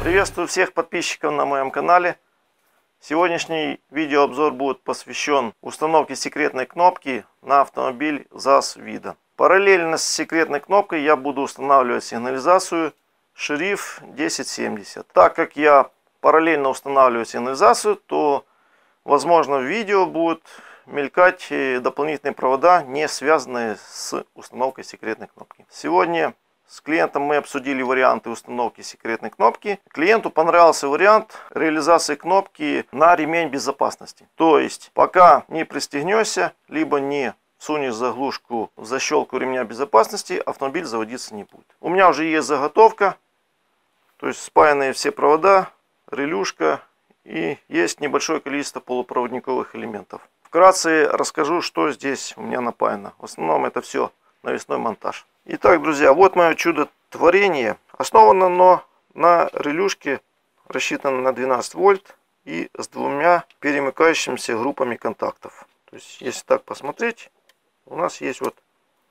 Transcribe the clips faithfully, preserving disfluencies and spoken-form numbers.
Приветствую всех подписчиков на моем канале. Сегодняшний видеообзор будет посвящен установке секретной кнопки на автомобиль ЗАЗ Вида. Параллельно с секретной кнопкой я буду устанавливать сигнализацию Шериф десять семьдесят. Так как я параллельно устанавливаю сигнализацию, то возможно в видео будут мелькать дополнительные провода, не связанные с установкой секретной кнопки. Сегодня с клиентом мы обсудили варианты установки секретной кнопки. Клиенту понравился вариант реализации кнопки на ремень безопасности. То есть пока не пристегнешься, либо не сунешь заглушку в защелку ремня безопасности, автомобиль заводиться не будет. У меня уже есть заготовка, то есть спаянные все провода, релюшка и есть небольшое количество полупроводниковых элементов. Вкратце расскажу, что здесь у меня напаяно. В основном это все навесной монтаж. Итак, друзья, вот мое чудо-творение. Основано оно на релюшке, рассчитано на двенадцать вольт и с двумя перемыкающимися группами контактов. То есть, если так посмотреть, у нас есть вот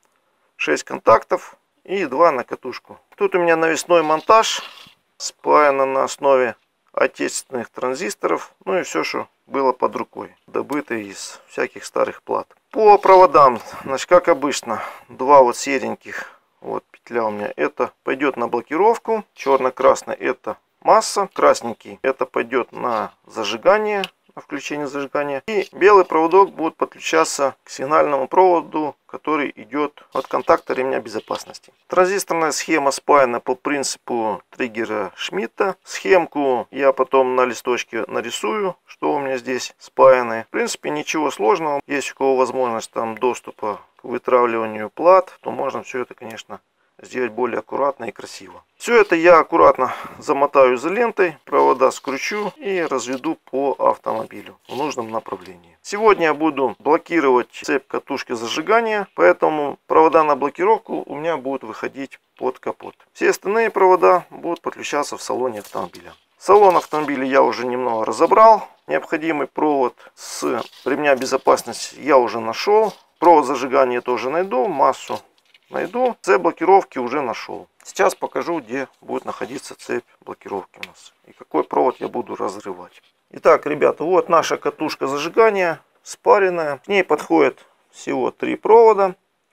шесть контактов и два на катушку. Тут у меня навесной монтаж, спаяно на основе отечественных транзисторов, ну и все, что было под рукой, добыто из всяких старых плат. По проводам, значит, как обычно, два вот сереньких, вот петля у меня, это пойдет на блокировку, черно-красный это масса, красненький это пойдет на зажигание, на включение зажигания, и белый проводок будет подключаться к сигнальному проводу, который идет от контакта ремня безопасности. Транзисторная схема спаяна по принципу триггера Шмидта. Схемку я потом на листочке нарисую, что у меня здесь спаяны. В принципе, ничего сложного. Если у кого возможность там доступа к вытравливанию плат, то можно все это, конечно, сделать более аккуратно и красиво. Все это я аккуратно замотаю изолентой, провода скручу и разведу по автомобилю в нужном направлении. Сегодня я буду блокировать цепь катушки зажигания, поэтому провода на блокировку у меня будут выходить под капот. Все остальные провода будут подключаться в салоне автомобиля. Салон автомобиля я уже немного разобрал. Необходимый провод с ремня безопасности я уже нашел. Провод зажигания тоже найду, массу найду. Цепь блокировки уже нашел. Сейчас покажу, где будет находиться цепь блокировки у нас и какой провод я буду разрывать. Итак, ребята, вот наша катушка зажигания спаренная. К ней подходит всего три провода.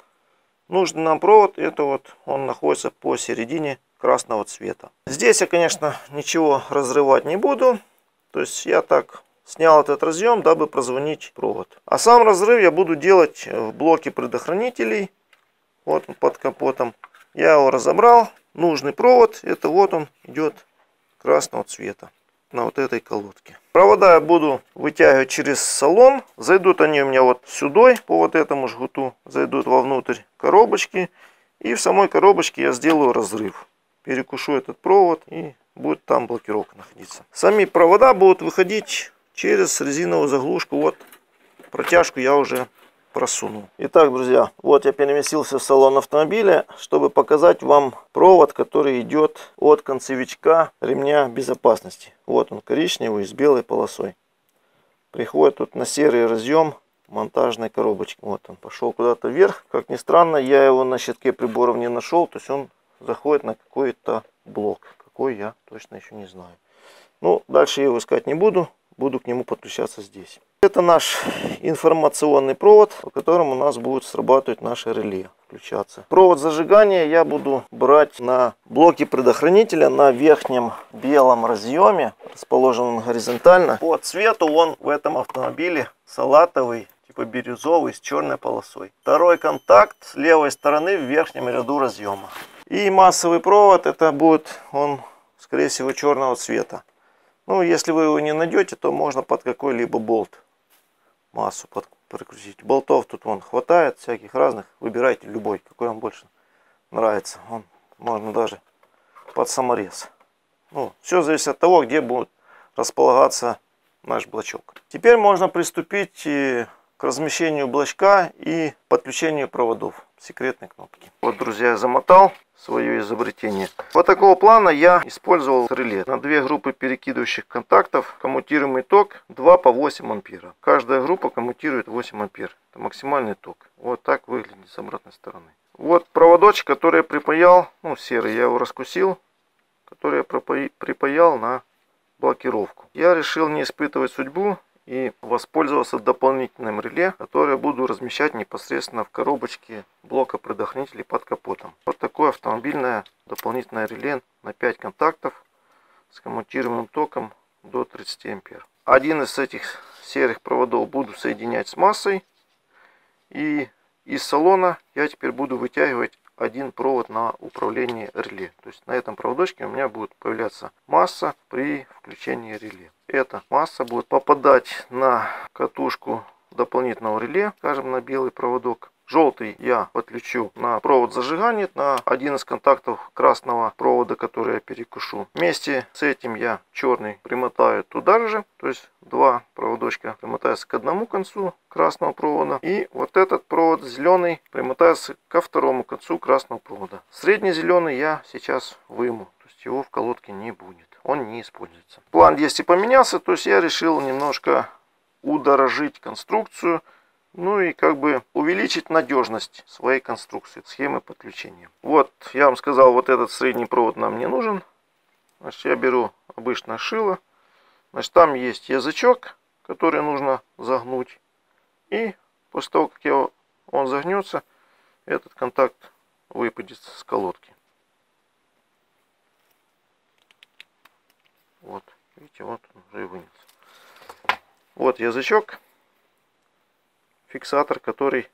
Нужный нам провод, это вот он находится посередине красного цвета. Здесь я, конечно, ничего разрывать не буду. То есть я так снял этот разъем, дабы прозвонить провод. А сам разрыв я буду делать в блоке предохранителей. Вот он под капотом. Я его разобрал. Нужный провод, это вот он идет красного цвета на вот этой колодке. Провода я буду вытягивать через салон. Зайдут они у меня вот сюда, по вот этому жгуту. Зайдут вовнутрь коробочки. И в самой коробочке я сделаю разрыв. Перекушу этот провод и будет там блокировка находиться. Сами провода будут выходить через резиновую заглушку. Вот протяжку я уже просунул. Итак, друзья, вот я переместился в салон автомобиля, чтобы показать вам провод, который идет от концевичка ремня безопасности. Вот он, коричневый с белой полосой. Приходит тут на серый разъем монтажной коробочки. Вот он пошел куда-то вверх. Как ни странно, я его на щитке приборов не нашел. То есть он заходит на какой-то блок. Какой, я точно еще не знаю. Ну, дальше я его искать не буду. Буду к нему подключаться здесь. Это наш информационный провод, по которому у нас будет срабатывать наше реле, включаться. Провод зажигания я буду брать на блоке предохранителя на верхнем белом разъеме, расположенном горизонтально. По цвету он в этом автомобиле салатовый, типа бирюзовый, с черной полосой. Второй контакт с левой стороны в верхнем ряду разъема. И массовый провод, это будет он, скорее всего, черного цвета. Ну, если вы его не найдете, то можно под какой-либо болт массу под, прикрутить. Болтов тут вон хватает, всяких разных. Выбирайте любой, какой вам больше нравится. Он можно даже под саморез. Ну, все зависит от того, где будет располагаться наш блочок. Теперь можно приступить к размещению блочка и подключению проводов секретной кнопки. Вот, друзья, я замотал свое изобретение. Вот такого плана я использовал реле на две группы перекидывающих контактов. Коммутируемый ток два по восемь ампера. Каждая группа коммутирует восемь ампер. Это максимальный ток. Вот так выглядит с обратной стороны. Вот проводочек, который я припаял, ну серый, я его раскусил, который который я припаял на блокировку. Я решил не испытывать судьбу и воспользоваться дополнительным реле, которое буду размещать непосредственно в коробочке блока предохранителей под капотом. Вот такое автомобильное дополнительное реле на пять контактов с коммутируемым током до тридцати ампер. Один из этих серых проводов буду соединять с массой, и из салона я теперь буду вытягивать один провод на управление реле. То есть на этом проводочке у меня будет появляться масса при включении реле. Эта масса будет попадать на катушку дополнительного реле, скажем, на белый проводок. Желтый я подключу на провод зажигания, на один из контактов красного провода, который я перекушу. Вместе с этим я черный примотаю туда же, то есть два проводочка примотаются к одному концу красного провода. И вот этот провод зеленый примотается ко второму концу красного провода. Средний зеленый я сейчас выму, то есть его в колодке не будет, он не используется. План действий поменялся, то есть я решил немножко удорожить конструкцию. Ну и как бы увеличить надежность своей конструкции, схемы подключения. Вот, я вам сказал, вот этот средний провод нам не нужен. Значит, я беру обычное шило. Значит, там есть язычок, который нужно загнуть. И после того, как я, он загнется, этот контакт выпадет с колодки. Вот, видите, вот он уже и вынес. Вот язычок. Фиксатор, который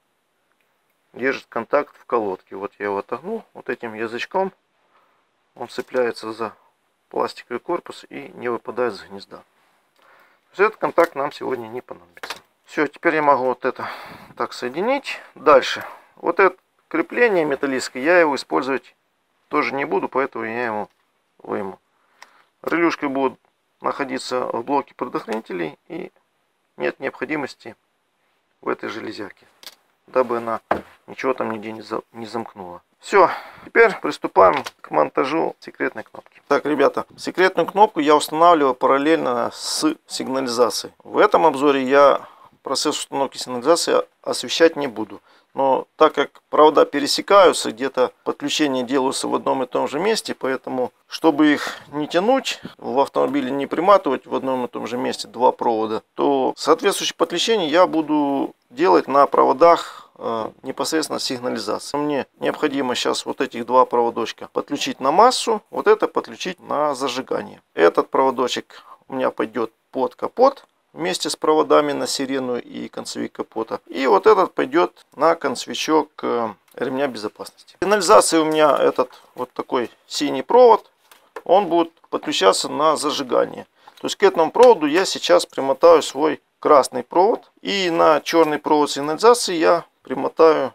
держит контакт в колодке. Вот я его отогнул вот этим язычком. Он цепляется за пластиковый корпус и не выпадает из гнезда. То есть этот контакт нам сегодня не понадобится. Все, теперь я могу вот это так соединить. Дальше. Вот это крепление металлическое, я его использовать тоже не буду, поэтому я его выму. Релюшки будут находиться в блоке предохранителей, и нет необходимости в этой железяке, дабы она ничего там нигде не замкнула. Все, теперь приступаем к монтажу секретной кнопки. Так, ребята, секретную кнопку я устанавливаю параллельно с сигнализацией. В этом обзоре я процесс установки сигнализации освещать не буду. Но так как провода пересекаются, где-то подключения делаются в одном и том же месте, поэтому, чтобы их не тянуть, в автомобиле не приматывать в одном и том же месте два провода, то соответствующее подключение я буду делать на проводах э, непосредственно сигнализации. Мне необходимо сейчас вот этих два проводочка подключить на массу, вот это подключить на зажигание. Этот проводочек у меня пойдет под капот вместе с проводами на сирену и концевик капота. И вот этот пойдет на концевичок ремня безопасности. Сигнализация у меня этот вот такой синий провод. Он будет подключаться на зажигание. То есть к этому проводу я сейчас примотаю свой красный провод. И на черный провод сигнализации я примотаю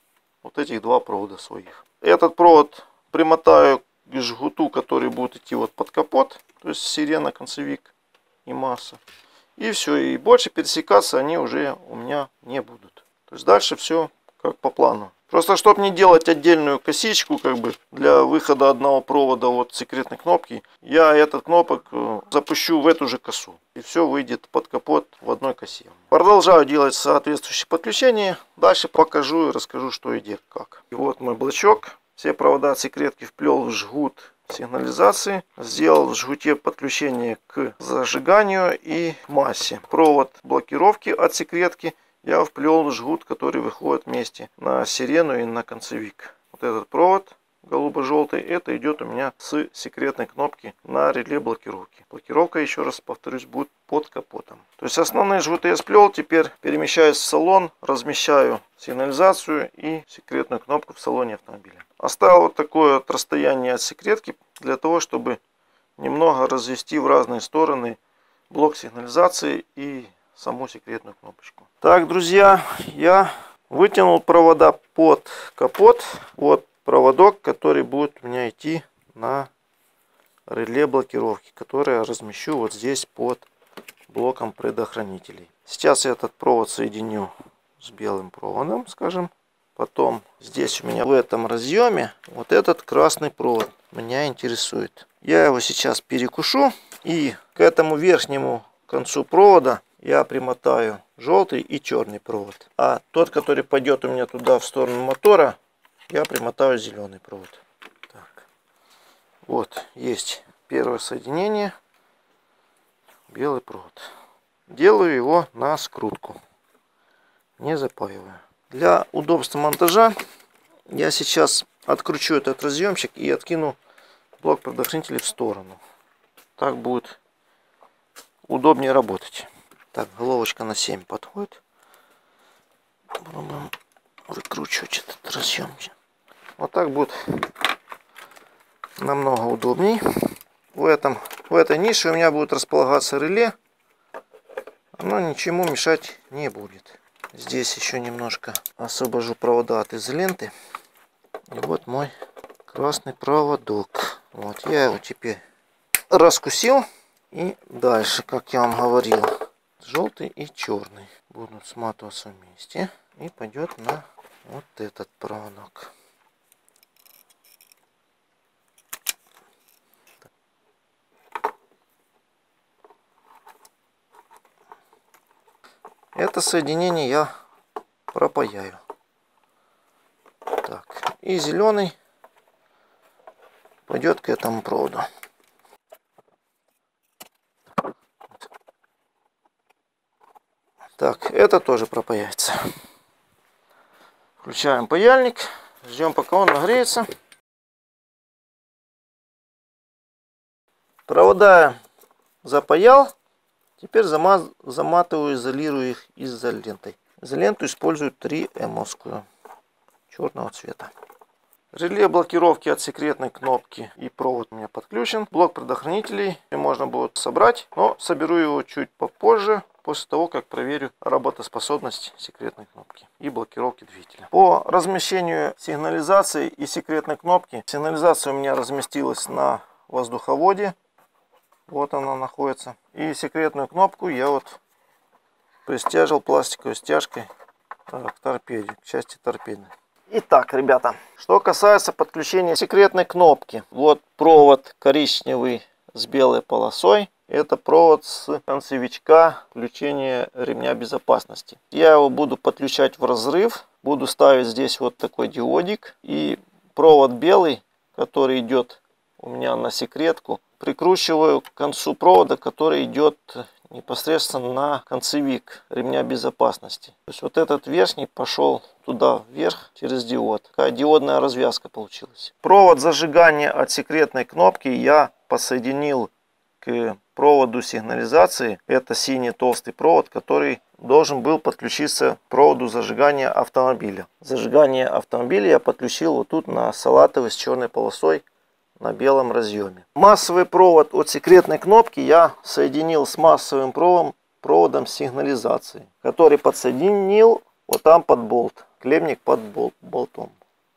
вот этих два провода своих. Этот провод примотаю к жгуту, который будет идти вот под капот. То есть сирена, концевик и масса. И все, и больше пересекаться они уже у меня не будут. То есть дальше все как по плану. Просто чтобы не делать отдельную косичку как бы для выхода одного провода от секретной кнопки, я этот кнопок запущу в эту же косу. И все выйдет под капот в одной косе. Продолжаю делать соответствующие подключения. Дальше покажу и расскажу, что и где как. И вот мой блочок. Все провода от секретки вплел в жгут сигнализации, сделал в жгуте подключение к зажиганию и к массе. Провод блокировки от секретки я вплел в жгут, который выходит вместе на сирену и на концевик. Вот этот провод голубо-желтый, это идет у меня с секретной кнопки на реле блокировки. Блокировка, еще раз повторюсь, будет под капотом. То есть основные жгуты я сплел, теперь перемещаюсь в салон, размещаю сигнализацию и секретную кнопку в салоне автомобиля. Оставил вот такое вот расстояние от секретки для того, чтобы немного развести в разные стороны блок сигнализации и саму секретную кнопочку. Так, друзья, я вытянул провода под капот. Вот проводок, который будет у меня идти на реле блокировки, который я размещу вот здесь под блоком предохранителей. Сейчас я этот провод соединю с белым проводом, скажем. Потом здесь у меня в этом разъеме вот этот красный провод меня интересует. Я его сейчас перекушу, и к этому верхнему концу провода я примотаю желтый и черный провод. А тот, который пойдет у меня туда в сторону мотора, я примотаю зеленый провод. Так. Вот, есть первое соединение. Белый провод. Делаю его на скрутку. Не запаиваю. Для удобства монтажа я сейчас откручу этот разъемчик и откину блок предохранителя в сторону. Так будет удобнее работать. Так, головочка на семь подходит. Пробуем выкручивать этот разъемчик. Вот так будет намного удобней. В, этом, в этой нише у меня будет располагаться реле. Оно ничему мешать не будет. Здесь еще немножко освобожу провода от изоленты. И вот мой красный проводок. Вот я его теперь раскусил. И дальше, как я вам говорил, желтый и черный будут сматываться вместе. И пойдет на вот этот проводок. Это соединение я пропаяю. Так, и зеленый пойдет к этому проводу. Так, это тоже пропаяется. Включаем паяльник, ждем, пока он нагреется. Провода запаял. Теперь заматываю, изолирую их изолентой. Изоленту использую три эм-овскую черного цвета. Реле блокировки от секретной кнопки и провод у меня подключен. Блок предохранителей можно будет собрать, но соберу его чуть попозже, после того, как проверю работоспособность секретной кнопки и блокировки двигателя. По размещению сигнализации и секретной кнопки. Сигнализация у меня разместилась на воздуховоде. Вот она находится. И секретную кнопку я вот пристяжил пластиковой стяжкой к торпеде, к части торпеды. Итак, ребята, что касается подключения секретной кнопки. Вот провод коричневый с белой полосой. Это провод с концевичка включения ремня безопасности. Я его буду подключать в разрыв. Буду ставить здесь вот такой диодик. И провод белый, который идет у меня на секретку, прикручиваю к концу провода, который идет непосредственно на концевик ремня безопасности. То есть вот этот верхний пошел туда вверх через диод. Такая диодная развязка получилась. Провод зажигания от секретной кнопки я подсоединил к проводу сигнализации. Это синий толстый провод, который должен был подключиться к проводу зажигания автомобиля. Зажигание автомобиля я подключил вот тут на салатовый с черной полосой на белом разъеме. Массовый провод от секретной кнопки я соединил с массовым проводом, проводом сигнализации, который подсоединил вот там под болт, клеммник под болт, болтом.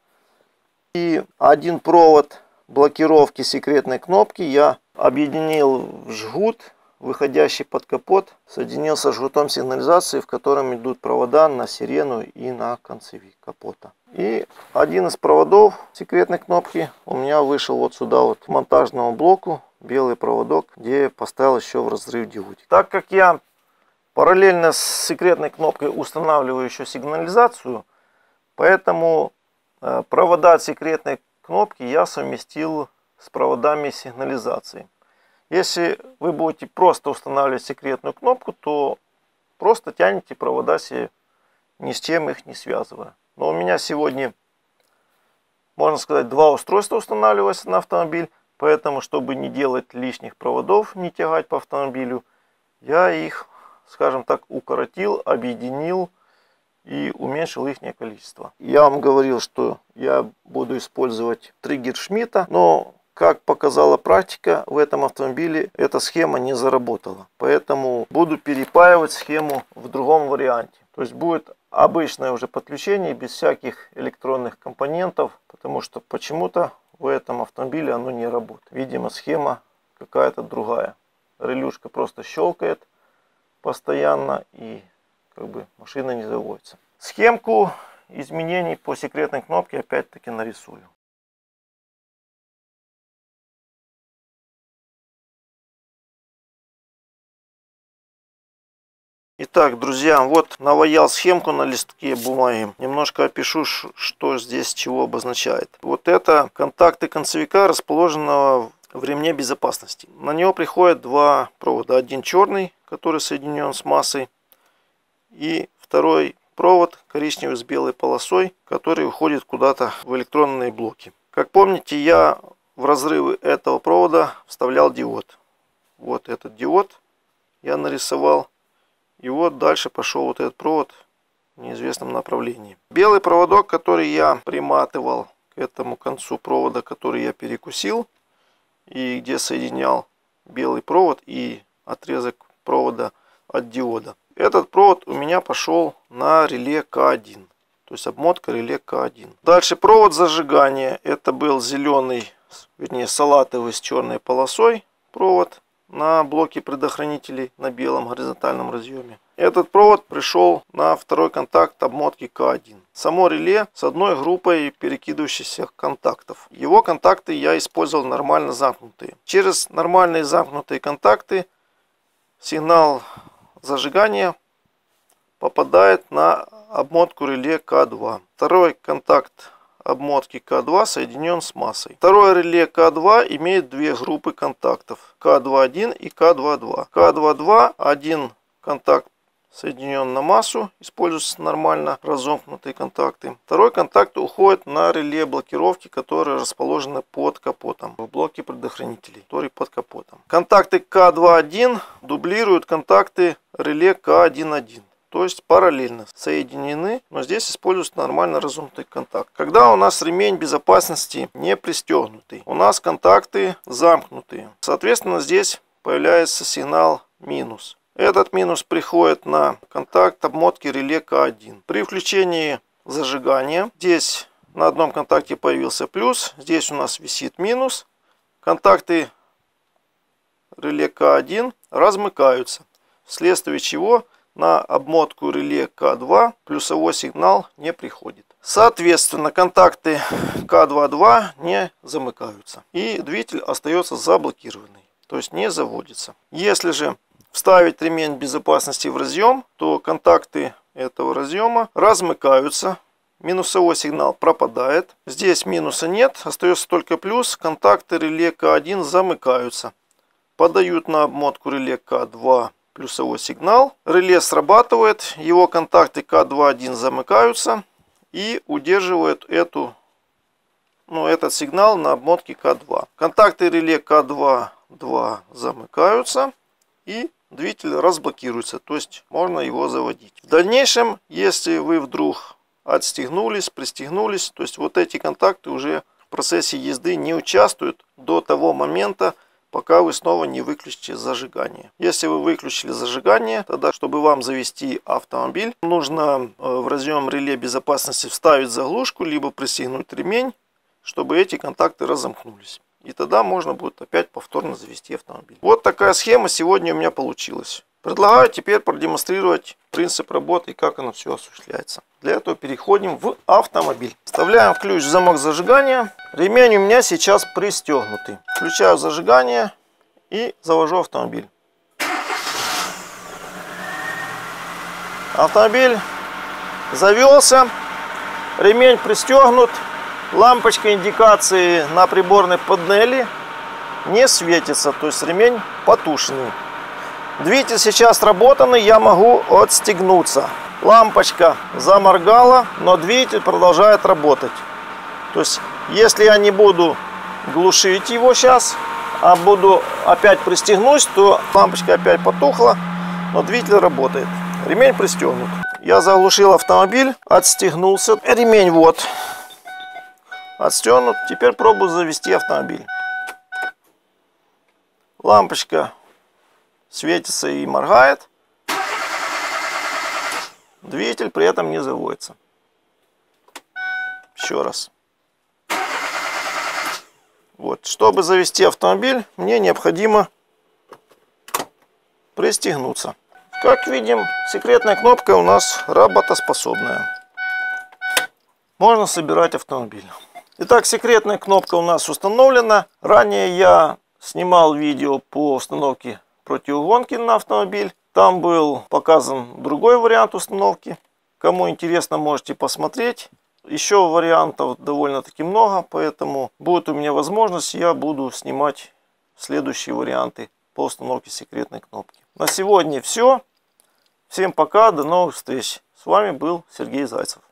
И один провод блокировки секретной кнопки я объединил в жгут, выходящий под капот, соединил со жгутом сигнализации, в котором идут провода на сирену и на концевик капота. И один из проводов секретной кнопки у меня вышел вот сюда вот к монтажному блоку, белый проводок, где я поставил еще в разрыв диодик. Так как я параллельно с секретной кнопкой устанавливаю еще сигнализацию, поэтому провода от секретной кнопки я совместил с проводами сигнализации. Если вы будете просто устанавливать секретную кнопку, то просто тянете провода себе, ни с чем их не связывая. Но у меня сегодня, можно сказать, два устройства устанавливаются на автомобиль. Поэтому, чтобы не делать лишних проводов, не тягать по автомобилю, я их, скажем так, укоротил, объединил и уменьшил их количество. Я вам говорил, что я буду использовать триггер Шмидта, но как показала практика, в этом автомобиле эта схема не заработала. Поэтому буду перепаивать схему в другом варианте. То есть будет обычное уже подключение без всяких электронных компонентов, потому что почему-то в этом автомобиле оно не работает. Видимо, схема какая-то другая. Релюшка просто щелкает постоянно и как бы машина не заводится. Схемку изменений по секретной кнопке опять-таки нарисую. Итак, друзья, вот наваял схемку на листке бумаги. Немножко опишу, что здесь чего обозначает. Вот это контакты концевика, расположенного в ремне безопасности. На него приходят два провода. Один черный, который соединен с массой, и второй провод коричневый с белой полосой, который уходит куда-то в электронные блоки. Как помните, я в разрывы этого провода вставлял диод. Вот этот диод я нарисовал. И вот дальше пошел вот этот провод в неизвестном направлении. Белый проводок, который я приматывал к этому концу провода, который я перекусил, и где соединял белый провод и отрезок провода от диода. Этот провод у меня пошел на реле К один. То есть обмотка реле К один. Дальше провод зажигания. Это был зеленый, вернее салатовый с черной полосой провод на блоке предохранителей на белом горизонтальном разъеме. Этот провод пришел на второй контакт обмотки К один. Само реле с одной группой перекидывающихся контактов. Его контакты я использовал нормально замкнутые. Через нормальные замкнутые контакты сигнал зажигания попадает на обмотку реле К два. Второй контакт обмотки К два соединен с массой. Второе реле К два имеет две группы контактов. К два один и К два два. К два два один контакт соединен на массу, используются нормально разомкнутые контакты. Второй контакт уходит на реле блокировки, которые расположены под капотом, в блоке предохранителей, который под капотом. Контакты К два один дублируют контакты реле К один один. То есть параллельно соединены, но здесь используется нормально разомкнутый контакт. Когда у нас ремень безопасности не пристегнутый, у нас контакты замкнутые. Соответственно, здесь появляется сигнал минус. Этот минус приходит на контакт обмотки реле К один. При включении зажигания здесь на одном контакте появился плюс, здесь у нас висит минус. Контакты реле К один размыкаются, вследствие чего на обмотку реле К два плюсовой сигнал не приходит. Соответственно, контакты К два два не замыкаются. И двигатель остается заблокированный, то есть не заводится. Если же вставить ремень безопасности в разъем, то контакты этого разъема размыкаются. Минусовой сигнал пропадает. Здесь минуса нет, остается только плюс. Контакты реле К один замыкаются. Подают на обмотку реле К два плюсовой сигнал. Реле срабатывает, его контакты К два один замыкаются и удерживают эту, ну, этот сигнал на обмотке К два. Контакты реле К два два замыкаются и двигатель разблокируется, то есть можно его заводить. В дальнейшем, если вы вдруг отстегнулись, пристегнулись, то есть вот эти контакты уже в процессе езды не участвуют до того момента, пока вы снова не выключите зажигание. Если вы выключили зажигание, тогда, чтобы вам завести автомобиль, нужно в разъем реле безопасности вставить заглушку, либо пристегнуть ремень, чтобы эти контакты разомкнулись. И тогда можно будет опять повторно завести автомобиль. Вот такая схема сегодня у меня получилась. Предлагаю теперь продемонстрировать принцип работы и как оно все осуществляется. Для этого переходим в автомобиль. Вставляем ключ в замок зажигания. Ремень у меня сейчас пристегнутый. Включаю зажигание и завожу автомобиль. Автомобиль завелся. Ремень пристегнут. Лампочка индикации на приборной панели не светится, то есть ремень потушенный. Двигатель сейчас работанный, я могу отстегнуться. Лампочка заморгала, но двигатель продолжает работать. То есть, если я не буду глушить его сейчас, а буду опять пристегнусь, то лампочка опять потухла, но двигатель работает. Ремень пристегнут. Я заглушил автомобиль, отстегнулся. Ремень вот отстегнут. Теперь пробую завести автомобиль. Лампочка светится и моргает. Двигатель при этом не заводится. Еще раз. Вот. Чтобы завести автомобиль, мне необходимо пристегнуться. Как видим, секретная кнопка у нас работоспособная. Можно собирать автомобиль. Итак, секретная кнопка у нас установлена. Ранее я снимал видео по установке противогонки на автомобиль. Там был показан другой вариант установки. Кому интересно, можете посмотреть. Еще вариантов довольно-таки много, поэтому будет у меня возможность, я буду снимать следующие варианты по установке секретной кнопки. На сегодня все. Всем пока, до новых встреч. С вами был Сергей Зайцев.